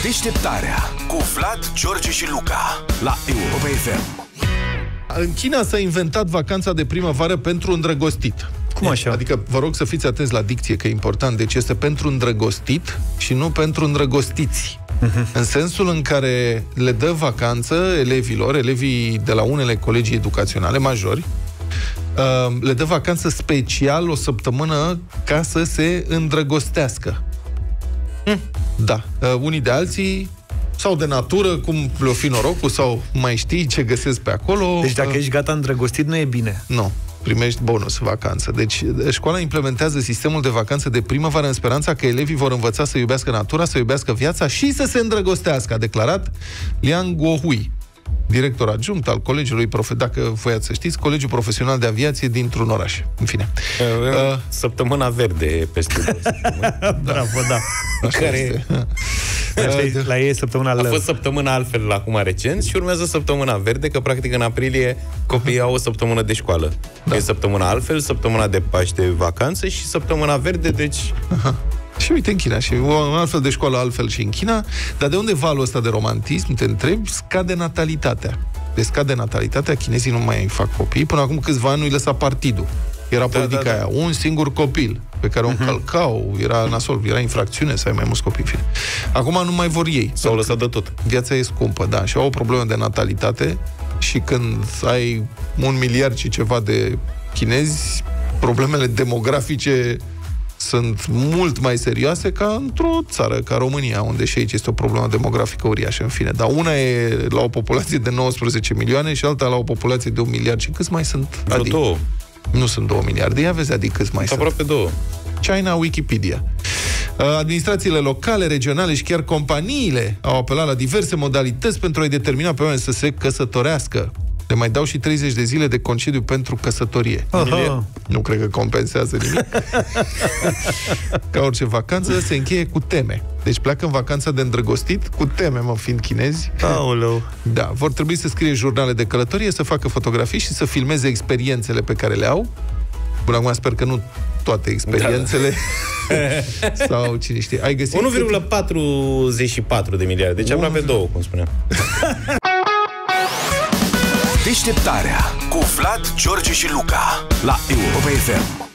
Deșteptarea cu Vlad, George și Luca la Europa FM. În China s-a inventat vacanța de primăvară pentru îndrăgostit. Cum așa? Adică vă rog să fiți atenți la dicție, că e important. Deci este pentru îndrăgostit și nu pentru îndrăgostiți. În sensul în care le dă vacanță elevii de la unele colegii educaționale majori, le dă vacanță special o săptămână ca să se îndrăgostească. Da. Unii de alții, sau de natură, cum le-o fi norocul, sau mai știi ce găsesc pe acolo. Deci dacă ești gata îndrăgostit, nu e bine. Nu. Primești bonus vacanță. Deci școala implementează sistemul de vacanță de primăvară în speranța că elevii vor învăța să iubească natura, să iubească viața și să se îndrăgostească, a declarat Liang Guohui, director adjunct al colegiului, dacă voiați să știți, Colegiul Profesional de Aviație dintr-un oraș. În fine. Săptămâna verde peste 2 săptămâni. Bravo, da. Care... La ei e săptămâna A fost săptămâna altfel acum recent și urmează săptămâna verde, că practic în aprilie copiii au o săptămână de școală. Da. E săptămâna altfel, săptămâna de Paște, vacanță și săptămâna verde, deci... Aha. Și uite în China, și un altfel de școală, altfel și în China. Dar de unde valul ăsta de romantism, te întrebi? Scade natalitatea. Deci scade natalitatea, chinezii nu mai fac copii. Până acum câțiva ani nu-i lăsa partidul. Era politica aia. Un singur copil pe care o încălcau, era nasol, era infracțiune să ai mai mulți copii. Acum nu mai vor ei. S-au lăsat de tot. Viața e scumpă, da. Și au o problemă de natalitate și când ai 1 miliard și ceva de chinezi, problemele demografice sunt mult mai serioase ca într-o țară ca România, unde și aici este o problemă demografică uriașă, în fine. Dar una e la o populație de 19 milioane și alta la o populație de 1 miliard. Și câți mai sunt? Adi? 2. Nu sunt 2 miliarde. Ia vezi, Adi, câți mai sunt? Aproape 2. China Wikipedia. Administrațiile locale, regionale și chiar companiile au apelat la diverse modalități pentru a-i determina pe oameni să se căsătorească. Le mai dau și 30 de zile de concediu pentru căsătorie. Nu cred că compensează nimic. Ca orice vacanță, se încheie cu teme. Deci pleacă în vacanța de îndrăgostit cu teme, fiind chinezi. Aoleu. Da, vor trebui să scrie jurnale de călătorie, să facă fotografii și să filmeze experiențele pe care le au. Până acum sper că nu toate experiențele. Da. Sau cine știe. Ai găsit 1,44 de miliarde, deci aproape 2, cum spuneam. Deșteptarea cu Vlad, George și Luca la Europa FM.